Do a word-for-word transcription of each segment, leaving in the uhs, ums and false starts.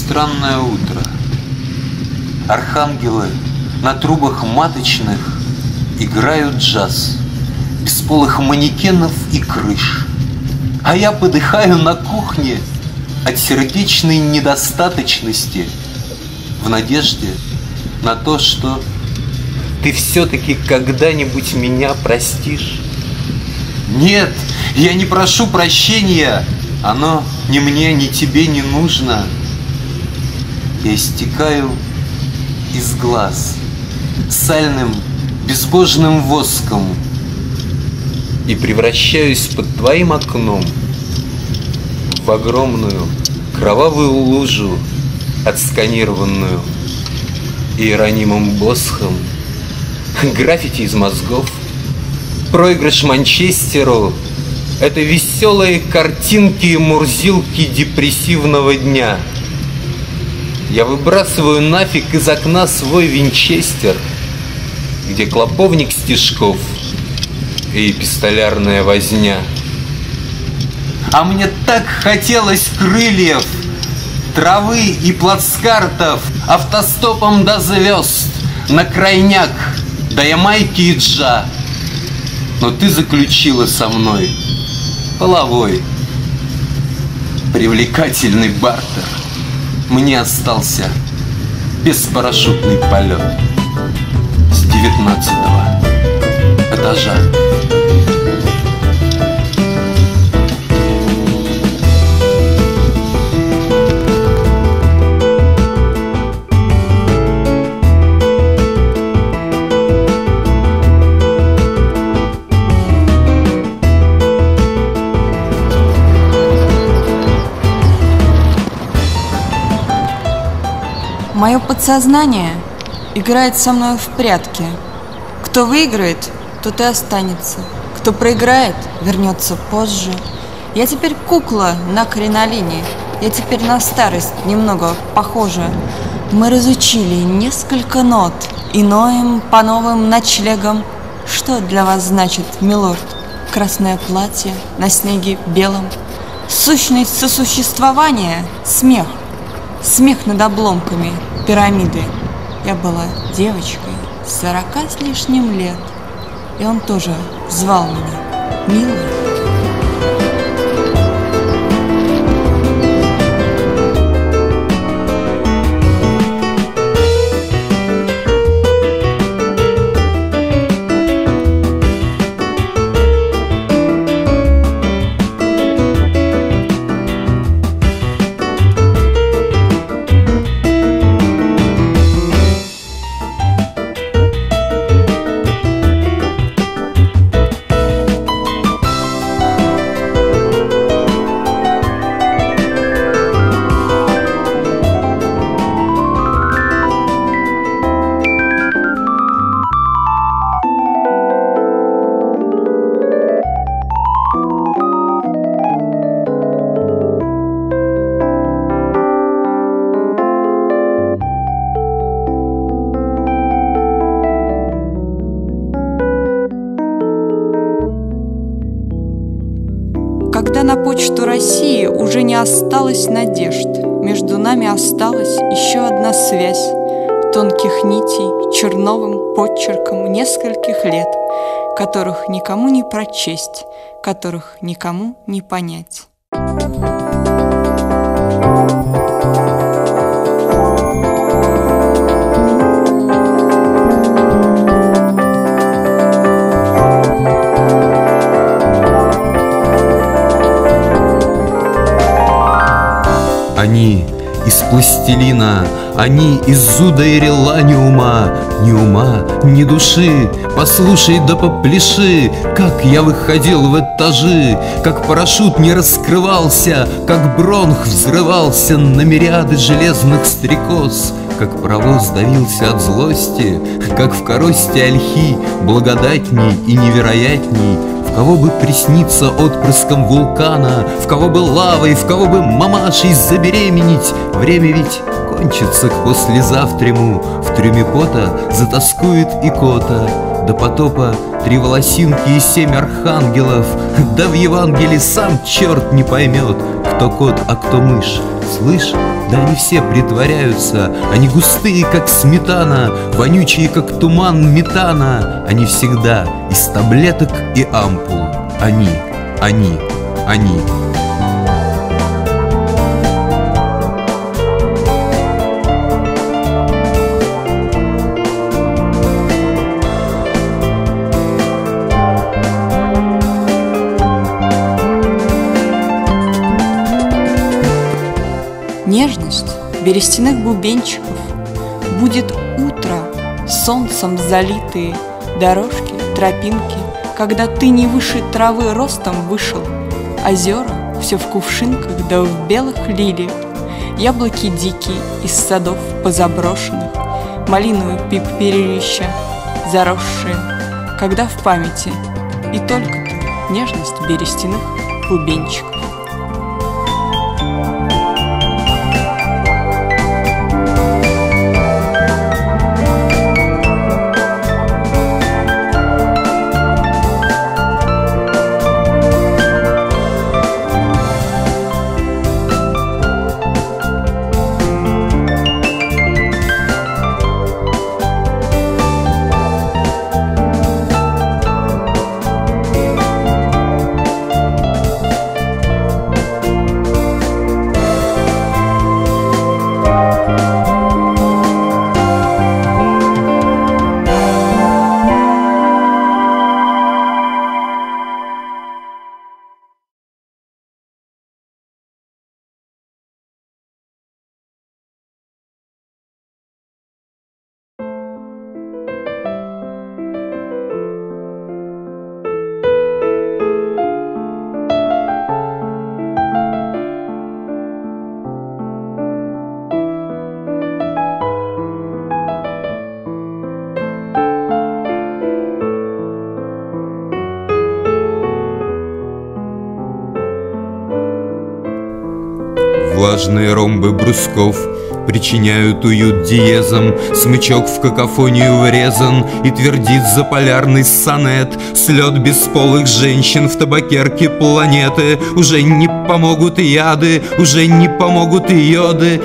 странное утро. Архангелы на трубах маточных играют джаз, бесполых манекенов и крыш. А я подыхаю на кухне от сердечной недостаточности, в надежде на то, что ты все-таки когда-нибудь меня простишь. Нет, я не прошу прощения, оно ни мне, ни тебе не нужно. Я истекаю из глаз сальным безбожным воском и превращаюсь под твоим окном в огромную кровавую лужу, отсканированную Иеронимом Босхом, граффити из мозгов, проигрыш Манчестеру — это веселые картинки и мурзилки депрессивного дня. Я выбрасываю нафиг из окна свой винчестер, где клоповник стишков и эпистолярная возня. А мне так хотелось крыльев, травы и плацкартов, автостопом до звезд, на крайняк, до Ямайки и Джа. Но ты заключила со мной половой привлекательный бартер. Мне остался беспарашютный полет с девятнадцатого этажа. Мое подсознание играет со мной в прятки. Кто выиграет, тот и останется. Кто проиграет, вернется позже. Я теперь кукла на кринолине. Я теперь на старость немного похожа. Мы разучили несколько нот и ноем по новым ночлегам. Что для вас значит, милорд? Красное платье на снеге белом. Сущность сосуществования — смех. Смех над обломками пирамиды. Я была девочкой сорока с лишним лет, и он тоже звал меня милой. Когда на почту России уже не осталось надежд, между нами осталась еще одна связь тонких нитей, черновым подчерком нескольких лет, которых никому не прочесть, которых никому не понять. Они из пластилина, они из зуда и реланиума. Ни ума, ни души, послушай да попляши, как я выходил в этажи, как парашют не раскрывался, как бронх взрывался на мириады железных стрекоз, как паровоз давился от злости, как в коросте ольхи благодатней и невероятней. В кого бы присниться отпрыском вулкана, в кого бы лавой, в кого бы мамашей забеременеть. Время ведь кончится к послезавтраму, в трюме пота затаскует икота. До потопа три волосинки и семь архангелов, да в Евангелии сам черт не поймет, Кто кот, а кто мышь, слышь? Да они все притворяются. Они густые, как сметана, вонючие, как туман метана. Они всегда из таблеток и ампул. Они, они, они. Нежность берестяных бубенчиков. Будет утро, солнцем залитые дорожки, тропинки, когда ты не выше травы ростом вышел. Озера все в кувшинках да в белых лилиях, яблоки дикие из садов позаброшенных, малиновые пепперища заросшие, когда в памяти и только-то нежность берестяных бубенчиков. Влажные ромбы брусков причиняют уют диезом. Смычок в какофонию врезан и твердит заполярный сонет. Слет бесполых женщин в табакерке планеты. Уже не помогут яды, уже не помогут йоды.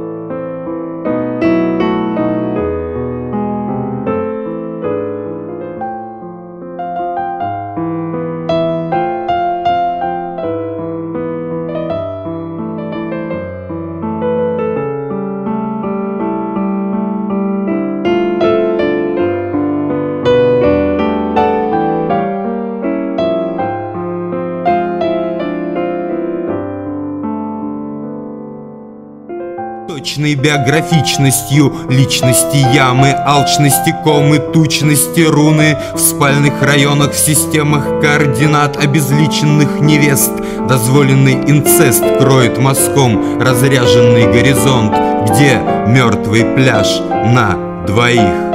Точной биографичностью личности ямы, алчности комы, тучности руны. В спальных районах, в системах координат обезличенных невест дозволенный инцест кроет мазком разряженный горизонт, где мертвый пляж на двоих.